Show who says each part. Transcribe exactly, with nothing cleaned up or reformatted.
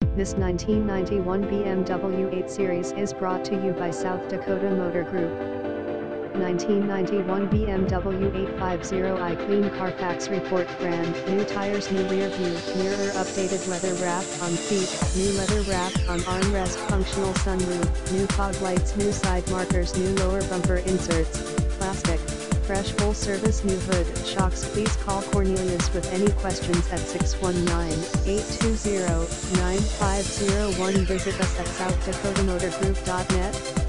Speaker 1: This nineteen ninety-one B M W eight Series is brought to you by South Dakota Motor Group. nineteen ninety-one B M W eight fifty i Clean Carfax Report Brand New tires, new rear view mirror, updated leather wrap on seat, new leather wrap on armrest, functional sunroof, new fog lights, new side markers, new lower bumper inserts, plastic, fresh full service, new hood, shocks. Please call Cornelius with any questions at six one nine, eight two zero, nine five zero one. Visit us at south dakota motor group dot net.